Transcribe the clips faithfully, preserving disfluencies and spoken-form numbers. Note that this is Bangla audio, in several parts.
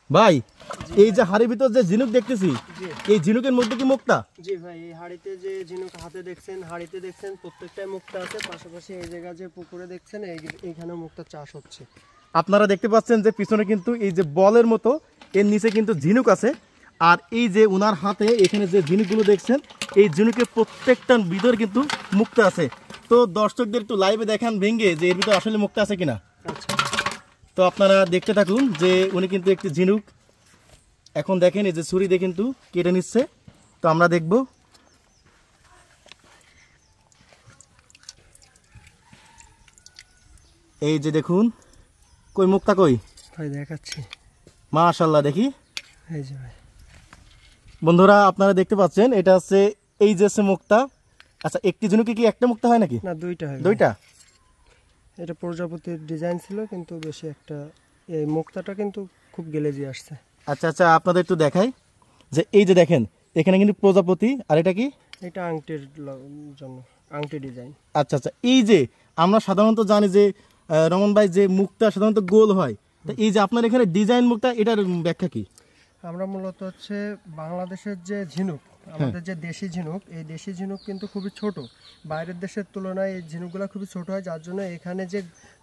ভাই এই যে হাড়ির ভিতর যে ঝিনুক দেখতেছি, এই ঝিনুকের মধ্যে কি মুক্তা? জি ভাই, এই হাড়িতে যে ঝিনুক হাতে দেখছেন, হাড়িতে দেখছেন, প্রত্যেকটাই মুক্তা আছে। পাশাপাশি এই জায়গা যে পুকুরে দেখছেন, এইখানে মুক্তা চাষ হচ্ছে। আপনারা দেখতে পাচ্ছেন যে পিছনে কিন্তু এই যে বলের মতো এর নিচে কিন্তু ঝিনুক আছে। আর এই যে উনার হাতে এখানে যে ঝিনুকগুলো দেখছেন, এই ঝিনুকের প্রত্যেকটার ভিতরে কিন্তু মুক্তা আছে। তো দর্শকদের একটু লাইভে দেখান ভেঙে যে এর ভিতরে আসলে মুক্তা আছে কিনা। আচ্ছা, তো আপনারা দেখতে থাকুন যে উনি কিন্তু একটি ঝিনুক এখন দেখেন এই যে ছুরি দিয়ে কিন্তু কেটে নিচ্ছে। তো আমরা দেখব। এই যে দেখুন, কই মুক্তা কই ভাই দেখাচ্ছি, মাশাআল্লাহ। দেখি এই যে ভাই, বন্ধুরা আপনারা দেখতে পাচ্ছেন এটা হচ্ছে এই যে মুক্তা। আচ্ছা, একটি ঝিনুকে কি একটা মুক্তা হয় নাকি? না, দুইটা হয়। দুইটা? এটা প্রজাপতির ডিজাইন ছিল, কিন্তু বেশি একটা, এই মুক্তাটা কিন্তু খুব গেলেজি আসছে। আচ্ছা আচ্ছা, আপনাদের একটু দেখাই যে এই যে দেখেন এখানে কিন্তু প্রজাপতি, আর এটা কি? এটা আংটির জন্য, আংটি ডিজাইন। আচ্ছা আচ্ছা, এই যে আমরা সাধারণত জানি যে রমন ভাই যে মুক্তা সাধারণত গোল হয়, তো এই যে আপনার এখানে ডিজাইন মুক্তা, এটার ব্যাখ্যা কি? আমরা মূলত হচ্ছে বাংলাদেশের যে ঝিনুক, আমাদের যে দেশি ঝিনুক, এই দেশি ঝিনুক কিন্তু খুবই ছোট। বাইরের দেশের তুলনায় এই ঝিনুকগুলো খুবই ছোট হয়, যার জন্য এখানে যে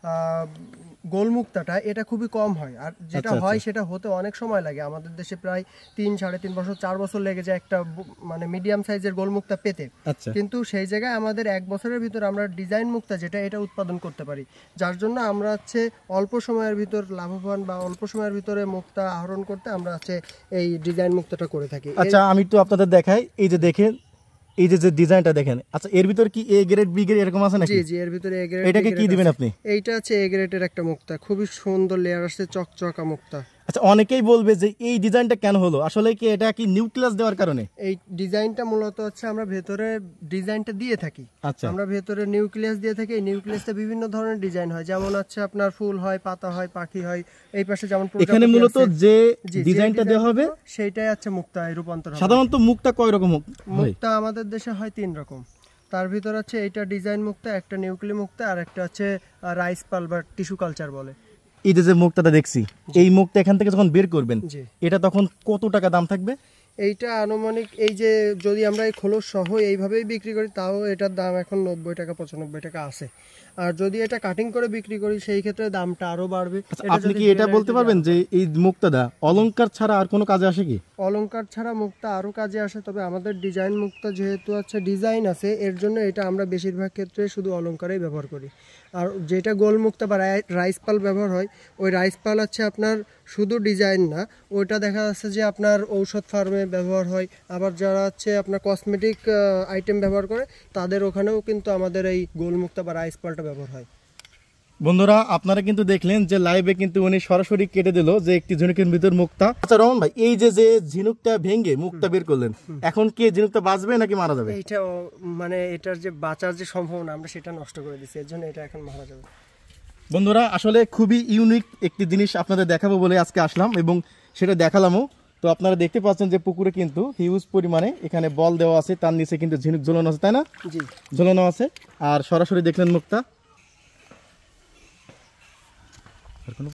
গোল মুক্তাটা এটা খুবই কম হয়। আর যেটা হয় সেটা হতে অনেক সময় লাগে। আমাদের দেশে প্রায় তিন সাড়ে তিন বছর চার বছর লেগে যায় একটা মানে মিডিয়াম সাইজের গোল মুক্তা পেতে। কিন্তু সেই জায়গায় আমাদের এক বছরের ভিতর আমরা ডিজাইন মুক্তা যেটা, এটা উৎপাদন করতে পারি, যার জন্য আমরা হচ্ছে অল্প সময়ের ভিতর লাভবান বা অল্প সময়ের ভিতরে মুক্তা আহরণ করতে আমরা হচ্ছে এই ডিজাইন মুক্তাটা করে থাকি। আচ্ছা, আমি একটু আপনাদের দেখাই। এই যে দেখেন এই যে যে ডিজাইনটা দেখেন, আচ্ছা এর ভিতর কি এ গ্রেড বি গ্রেড এরকম আছে নাকি? জি জি, এর ভিতরে এ গ্রেড। এটাকে কি দিবেন আপনি? এইটা আছে এ গ্রেডের একটা মুক্তা, খুবই সুন্দর লেয়ার আসছে, চকচকা মুক্তা। আচ্ছা, অনেকেই বলবে যে এই ডিজাইনটা কেন হলো, আসলে কি এটা কি নিউক্লিয়াস দেওয়ার কারণে? এই ডিজাইনটা মূলত হচ্ছে আমরা ভেতরে ডিজাইনটা দিয়ে থাকি। আচ্ছা, আমরা ভেতরে নিউক্লিয়াস দিয়ে থাকি। এই নিউক্লিয়াসে বিভিন্ন ধরনের ডিজাইন হয়, যেমন হচ্ছে আপনার ফুল হয়, পাতা হয়, পাখি হয়। এই পাশে যেমন এখানে মূলত যে ডিজাইনটা দেওয়া হবে সেইটাই হচ্ছে মুক্তায় রূপান্তর হবে। সাধারণত মুক্তা কয় রকম? মুক্তা আমাদের দেশে হয় তিন রকম। তার ভিতর হচ্ছে এইটা ডিজাইন মুক্তা, একটা নিউক্লি মুক্তা, আর একটা হচ্ছে রাইস পাল বা টিস্যু কালচার বলে। এই যে যে মুক্তাটা দেখছি, এই মুক্তা এখান থেকে যখন বের করবেন, এটা তখন কত টাকা দাম থাকবে? এইটা আনুমানিক, এই যে যদি আমরা এই খোলস সহ এইভাবেই বিক্রি করি, তাও এটার দাম এখন নব্বই টাকা পঁচানব্বই টাকা আছে। আর যদি এটা কাটিং করে বিক্রি করি, সেই ক্ষেত্রে দামটা আরো বাড়বে। আপনি কি এটা বলতে পারবেন যে এই মুক্তাটা অলংকার ছাড়া আর কোনো কাজে আসে কি? অলংকার ছাড়া মুক্তা আরো কাজে আসে, তবে আমাদের ডিজাইন মুক্তা যেহেতু আছে ডিজাইন আছে, এর জন্য এটা আমরা বেশিরভাগ ক্ষেত্রে শুধু অলংকারেই ব্যবহার করি। আর যেটা গোল মুক্তা বা রাইস পাল ব্যবহার হয়, ওই রাইস পাল হচ্ছে আপনার শুধু ডিজাইন না, ওইটা দেখা যাচ্ছে যে আপনার ঔষধ ফার্মে ব্যবহার হয়। আবার যারা হচ্ছে আপনার কসমেটিক আইটেম ব্যবহার করে, তাদের ওখানেও কিন্তু আমাদের এই গোল মুক্তা বা রাইস পালটা ব্যবহার হয়। বন্ধুরা আপনারা কিন্তু দেখলেন যে লাইভে কিন্তু উনি সরাসরি কেটে দিল যে একটি ঝিনুকের ভিতর মুক্তা। আচ্ছা রমন ভাই, এই যে যে ঝিনুকটা ভেঙে মুক্তা বের করলেন, এখন কি ঝিনুকটা বাঁচবে নাকি মারা যাবে? এইটা মানে এটার যে বাঁচার যে সম্ভাবনা, আমরা সেটা নষ্ট করে দিচ্ছি, এর জন্য এটা এখন মারা যাবে। বন্ধুরা আসলে খুবই ইউনিক একটি জিনিস আপনাদের দেখাবো বলে আজকে আসলাম এবং সেটা দেখালামও। তো আপনারা দেখতে পাচ্ছেন যে পুকুরে কিন্তু হিউজ পরিমাণে এখানে বল দেওয়া আছে, তার নিচে কিন্তু ঝিনুক ঝোলানো আছে, তাই না? জি, ঝোলানো আছে। আর সরাসরি দেখলেন মুক্তা।